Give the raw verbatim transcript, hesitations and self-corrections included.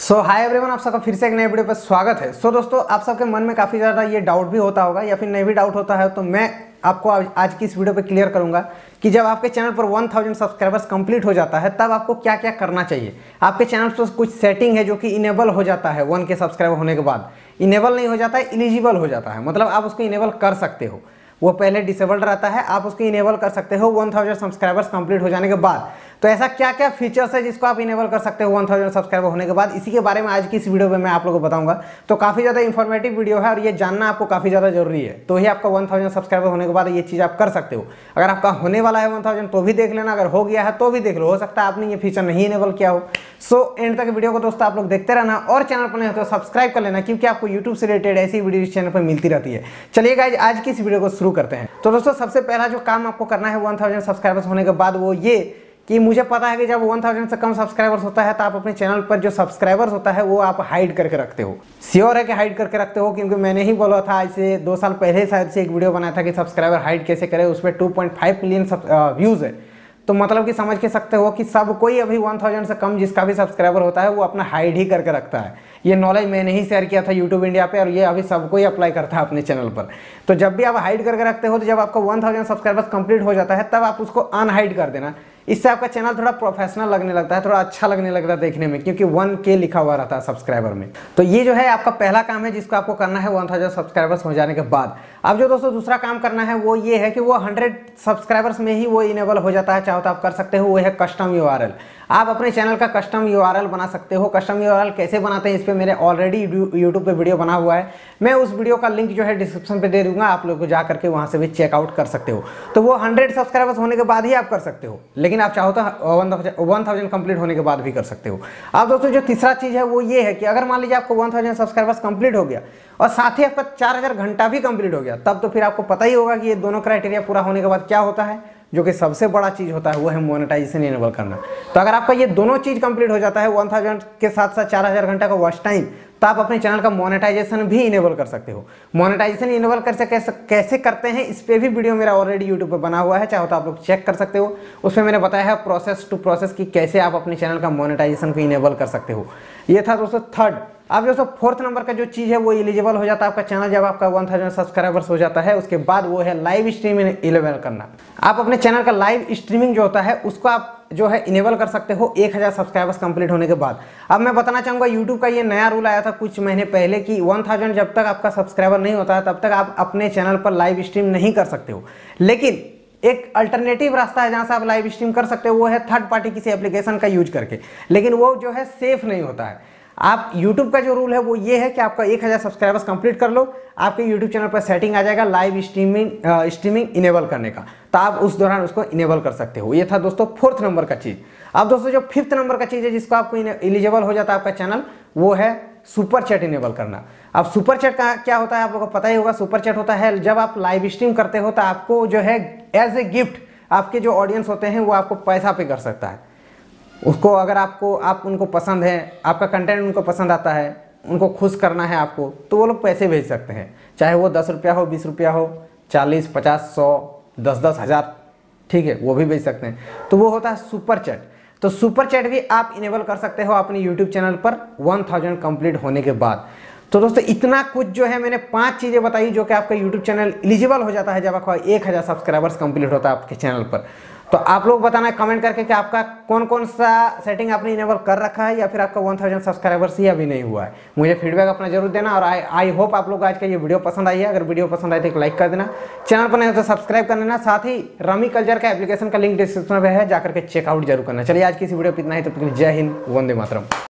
सो hi everyone, आप सबका फिर से एक नए वीडियो पर स्वागत है। सो so, दोस्तों, आप सबके मन में काफ़ी ज़्यादा ये डाउट भी होता होगा या फिर नहीं भी डाउट होता है, तो मैं आपको आज की इस वीडियो पे क्लियर करूंगा कि जब आपके चैनल पर वन थाउज़ेंड सब्सक्राइबर्स कंप्लीट हो जाता है तब आपको क्या क्या करना चाहिए। आपके चैनल पर कुछ सेटिंग है जो कि इनेबल हो जाता है वन के सब्सक्राइबर होने के बाद। इनेबल नहीं हो जाता है, इलिजिबल हो जाता है, मतलब आप उसको इनेबल कर सकते हो। वो पहले डिसेबल्ड रहता है, आप उसको इनेबल कर सकते हो वन थाउज़ेंड सब्सक्राइबर्स कंप्लीट हो जाने के बाद। तो ऐसा क्या क्या फीचर्स है जिसको आप इनेबल कर सकते हो वन थाउज़ेंड सब्सक्राइबर होने के बाद, इसी के बारे में आज की इस वीडियो में मैं आप लोगों को बताऊंगा। तो काफ़ी ज़्यादा इंफॉर्मेटिव वीडियो है और ये जानना आपको काफ़ी ज़्यादा जरूरी है। तो ही आपका वन थाउज़ेंड सब्सक्राइबर होने के बाद ये चीज़ आप कर सकते हो। अगर आपका होने वाला है वन थाउज़ेंड तो भी देख लेना, अगर हो गया है तो भी देख लो, हो सकता है आपने ये फीचर नहीं इनेबल किया हो। सो एंड तक वीडियो को दोस्तों आप लोग देखते रहना और चैनल पर नहीं हो तो सब्सक्राइब कर लेना, क्योंकि आपको यूट्यूब से रिलेटेड ऐसी वीडियो इस चैनल पर मिलती रहती है। चलिए गाइस, आज की इस वीडियो को शुरू करते हैं। तो दोस्तों, सबसे पहला जो काम आपको करना है वन थाउज़ेंड सब्सक्राइबर्स होने के बाद वो ये कि मुझे पता है कि जब वन थाउज़ेंड से कम सब्सक्राइबर्स होता है तो आप अपने चैनल पर जो सब्सक्राइबर्स होता है वो आप हाइड करके रखते हो। श्योर है कि हाइड करके रखते हो, क्योंकि मैंने ही बोला था इसे दो साल पहले शायद से एक वीडियो बनाया था कि सब्सक्राइबर हाइड कैसे करें। उस पर two point five million views है। तो मतलब कि समझ के सकते हो कि सब कोई अभी वन थाउज़ेंड से कम जिसका भी सब्सक्राइबर होता है वो अपना हाइड ही करके रखता है। ये नॉलेज मैंने ही शेयर किया था यूट्यूब इंडिया पे और ये अभी सबको ही अप्लाई करता है अपने चैनल पर। तो जब भी आप हाइड करके रखते हो तो जब आपका वन थाउज़ेंड सब्सक्राइबर्स कंप्लीट हो जाता है तब आप उसको अनहाइड कर देना। इससे आपका चैनल थोड़ा प्रोफेशनल लगने लगता है, थोड़ा अच्छा लगने लगता है देखने में, क्योंकि वन के लिखा हुआ रहता है सब्सक्राइबर में। तो ये जो है आपका पहला काम है जिसको आपको करना है वन थाउज़ेंड सब्सक्राइबर्स हो जाने के बाद। अब जो दोस्तों दूसरा काम करना है वो ये है कि वो हंड्रेड सब्सक्राइबर्स में ही वो इनेबल हो जाता है, चाहो तो आप कर सकते हो। वो है कस्टम यूआरएल। आप अपने चैनल का कस्टम यूआरएल बना सकते हो। कस्टम यूआरएल कैसे बनाते हैं इस पर मेरे ऑलरेडी यूट्यूब पे वीडियो बना हुआ है। मैं उस वीडियो का लिंक जो है डिस्क्रिप्शन पे दे दूंगा, आप लोग को जा करके वहां से भी चेकआउट कर सकते हो। तो वो हंड्रेड सब्सक्राइबर्स होने के बाद ही आप कर सकते हो, लेकिन आप चाहो तो वन थाउज़ेंड कंप्लीट होने के बाद भी कर सकते हो। अब दोस्तों जो तीसरा चीज़ है वो ये है कि अगर मान लीजिए आपको वन थाउज़ेंड सब्सक्राइबर्स कंप्लीट हो गया और साथ ही आपका चार हज़ार घंटा भी कंप्लीट हो गया, तब तो फिर आपको पता ही होगा कि ये दोनों क्राइटेरिया पूरा होने के बाद क्या होता है, जो कि सबसे बड़ा चीज़ होता है वो है मोनेटाइजेशन इनेबल करना। तो अगर आपका ये दोनों चीज़ कंप्लीट हो जाता है वन थाउज़ेंड के साथ साथ चार हज़ार घंटा का वॉच टाइम, तो आप अपने चैनल का मोनेटाइजेशन भी इनेबल कर सकते हो। मोनेटाइजेशन इनेबल कर से कैसे कैसे करते हैं इस पे भी वीडियो मेरा ऑलरेडी यूट्यूब पे बना हुआ है, चाहो तो आप लोग चेक कर सकते हो। उसमें मैंने बताया है प्रोसेस टू प्रोसेस की कैसे आप अपने चैनल का मोनेटाइजेशन को इनेबल कर सकते हो। ये था दोस्तों थर्ड। अब दोस्तों फोर्थ नंबर का जो चीज़ है वो एलिजिबल हो जाता है आपका चैनल जब आपका वन थाउज़ेंड सब्सक्राइबर्स हो जाता है। उसके बाद वो है लाइव स्ट्रीमिंग इनेबल करना। आप अपने चैनल का लाइव स्ट्रीमिंग जो होता है उसको आप जो है इनेबल कर सकते हो एक हज़ार सब्सक्राइबर्स कंप्लीट होने के बाद। अब मैं बताना चाहूँगा यूट्यूब का ये नया रूल आया था कुछ महीने पहले कि वन थाउज़ेंड जब तक आपका सब्सक्राइबर नहीं होता है तब तक आप अपने चैनल पर लाइव स्ट्रीम नहीं कर सकते हो। लेकिन एक अल्टरनेटिव रास्ता है जहाँ से आप लाइव स्ट्रीम कर सकते हो, वो है थर्ड पार्टी किसी एप्लीकेशन का यूज करके। लेकिन वो जो है सेफ नहीं होता है। आप YouTube का जो रूल है वो ये है कि आपका एक हज़ार सब्सक्राइबर्स कंप्लीट कर लो, आपके YouTube चैनल पर सेटिंग आ जाएगा लाइव स्ट्रीमिंग स्ट्रीमिंग इनेबल करने का, तो आप उस दौरान उसको इनेबल कर सकते हो। ये था दोस्तों फोर्थ नंबर का चीज़। अब दोस्तों जो फिफ्थ नंबर का चीज़ है जिसको आपको एलिजिबल हो जाता है आपका चैनल, वो है सुपर चैट इनेबल करना। अब सुपर चैट का क्या होता है आप लोगों को पता ही होगा। सुपर चैट होता है जब आप लाइव स्ट्रीम करते हो तो आपको जो है एज ए गिफ्ट आपके जो ऑडियंस होते हैं वो आपको पैसा पे कर सकता है। उसको अगर आपको आप उनको पसंद है, आपका कंटेंट उनको पसंद आता है, उनको खुश करना है आपको, तो वो लोग पैसे भेज सकते हैं। चाहे वो दस रुपया हो, बीस रुपया हो, चालीस, पचास, सौ, दस दस हज़ार, ठीक है, वो भी भेज सकते हैं। तो वो होता है सुपर चैट। तो सुपर चैट भी आप इनेबल कर सकते हो अपने यूट्यूब चैनल पर वन थाउज़ेंड कंप्लीट होने के बाद। तो दोस्तों इतना कुछ जो है मैंने पांच चीज़ें बताई जो कि आपका यूट्यूब चैनल एलिजिबल हो जाता है जब आपका एक हज़ार सब्सक्राइबर्स कंप्लीट होता है आपके चैनल पर। तो आप लोग बताना कमेंट करके कि आपका कौन कौन सा सेटिंग आपने इनेबल कर रखा है या फिर आपका वन थाउज़ेंड सब्सक्राइबर्स ही अभी नहीं हुआ है। मुझे फीडबैक अपना जरूर देना और आई आई होप आप लोग आज का ये वीडियो पसंद आई है। अगर वीडियो पसंद आई तो एक लाइक कर देना, चैनल पर नहीं हो तो सब्सक्राइब कर लेना। साथ ही रमी कल्चर का एप्लीकेशन का लिंक डिस्क्रिप्शन में है, जाकर के चेकआउट जरूर करना। चलिए आज की इस वीडियो पर इतना ही, तो जय हिंद, वंदे मातरम।